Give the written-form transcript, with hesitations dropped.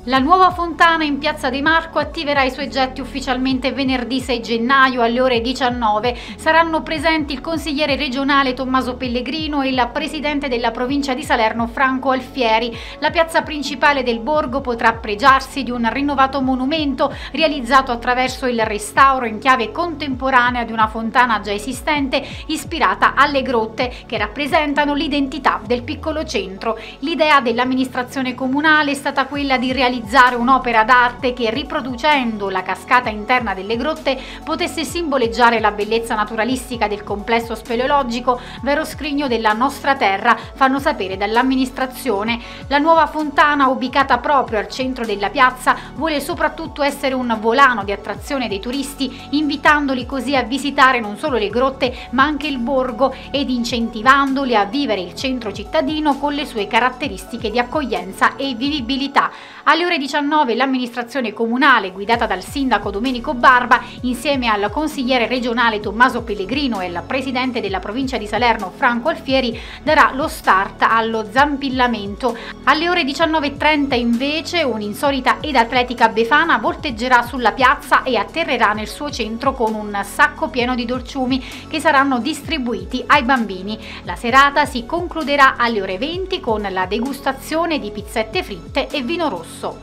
La nuova fontana in Piazza De Marco attiverà i suoi getti ufficialmente venerdì 6 gennaio alle ore 19. Saranno presenti il consigliere regionale Tommaso Pellegrino e il presidente della provincia di Salerno Franco Alfieri. La piazza principale del borgo potrà pregiarsi di un rinnovato monumento realizzato attraverso il restauro in chiave contemporanea di una fontana già esistente ispirata alle grotte che rappresentano l'identità del piccolo centro. L'idea dell'amministrazione comunale è stata quella di realizzare un'opera d'arte che, riproducendo la cascata interna delle grotte, potesse simboleggiare la bellezza naturalistica del complesso speleologico, vero scrigno della nostra terra, fanno sapere dall'amministrazione. La nuova fontana, ubicata proprio al centro della piazza, vuole soprattutto essere un volano di attrazione dei turisti, invitandoli così a visitare non solo le grotte ma anche il borgo ed incentivandoli a vivere il centro cittadino con le sue caratteristiche di accoglienza e vivibilità. Alle ore 19 l'amministrazione comunale, guidata dal sindaco Domenico Barba, insieme al consigliere regionale Tommaso Pellegrino e al presidente della provincia di Salerno Franco Alfieri, darà lo start allo zampillamento. Alle ore 19:30 invece un'insolita ed atletica befana volteggerà sulla piazza e atterrerà nel suo centro con un sacco pieno di dolciumi che saranno distribuiti ai bambini. La serata si concluderà alle ore 20 con la degustazione di pizzette fritte e vino rosso.